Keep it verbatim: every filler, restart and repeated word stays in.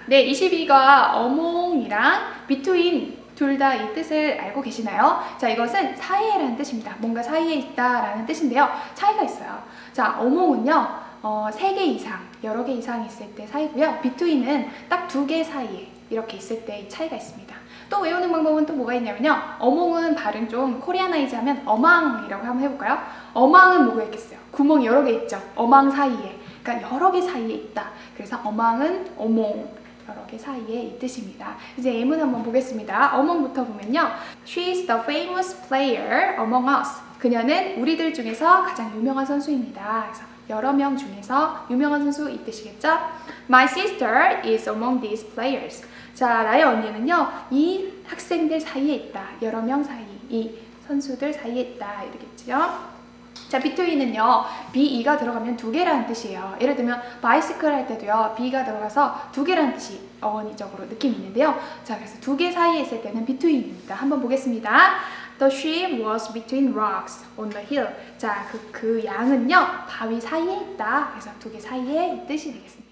네, 이십이가 어몽이랑 between 둘 다 이 뜻을 알고 계시나요? 자, 이것은 사이에라는 뜻입니다. 뭔가 사이에 있다라는 뜻인데요. 차이가 있어요. 자, 어몽은요, 어, 세 개 이상, 여러 개 이상 있을 때 사이고요. between은 딱 두 개 사이에 이렇게 있을 때 차이가 있습니다. 또 외우는 방법은 또 뭐가 있냐면요. 어몽은 발음 좀 코리아나이즈 하면 어망이라고 한번 해볼까요? 어망은 뭐가 있겠어요? 구멍이 여러 개 있죠. 어망 사이에. 그러니까 여러 개 사이에 있다. 그래서 어망은 어몽. 여러 개 사이에 이 뜻입니다. 이제 예문 한번 보겠습니다. 어몽부터 보면요. She is the famous player among us. 그녀는 우리들 중에서 가장 유명한 선수입니다. 그래서 여러 명 중에서 유명한 선수 이 뜻이겠죠? My sister is among these players. 자, 나의 언니는요. 이 학생들 사이에 있다. 여러 명 사이, 이 선수들 사이에 있다. 이러겠죠? 자, between은요, be가 들어가면 두 개라는 뜻이에요. 예를 들면 bicycle 할 때도요, be가 들어가서 두 개라는 뜻이 어원이적으로 느낌이 있는데요. 자, 그래서 두 개 사이에 있을 때는 between입니다. 한번 보겠습니다. The sheep was between rocks on the hill. 자, 그, 그 양은요, 바위 사이에 있다. 그래서 두 개 사이에 이 뜻이 되겠습니다.